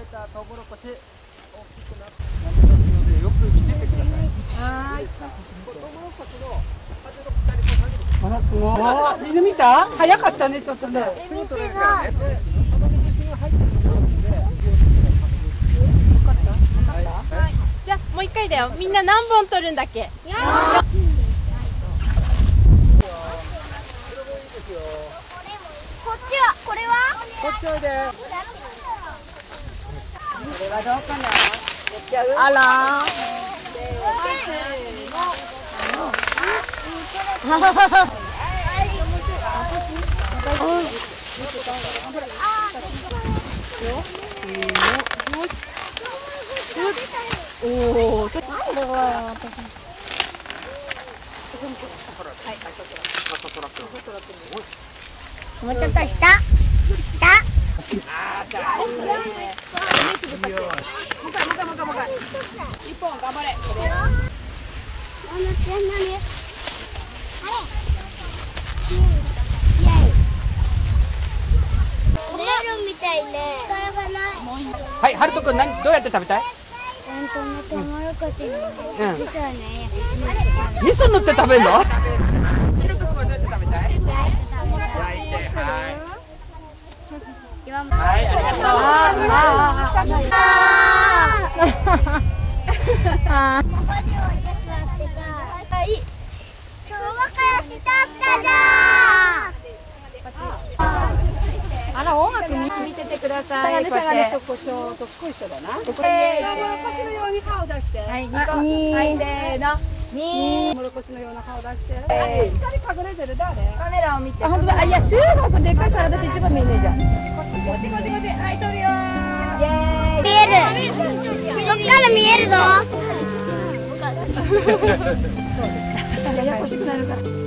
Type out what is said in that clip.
たトウモロコシ大きくなってのでよく見ててください。はい。トウモロコシの風の下にこう下げる。あらすごい。みんな見た？早かったねちょっとね。すぐ取れるからね。その虫が入ってるところで。分かった？はい。 じゃあもう一回だよ。みんな何本取るんだっけ？ こっちは、これは？ こっちおいで。 これはどうかな？やっちゃう？ あらもうちょっと下。下。 一本頑張れ。 みたいね。力がない。 はい、ハルト君どうやって食べたい？ トウモロコシの実はね、 味噌塗って食べるの？ヒロト君はどうやって食べたい？焼いて、はい。はい、ありがとう。 あら音楽見ててください。 しゃがねとこしょうとこいしょだな。トウモロコシのように顔出して。 はい、はいせーの。 トウモロコシのような顔出して。光隠れてる誰？ カメラを見て。 あ、本当だ。あ、いや、シューがでっかいから私一番見えねえじゃん。 こっちこっちこっち。はい、撮るよー。イエーイ。 見える。そっから見えるぞ。 ややこしくなるから。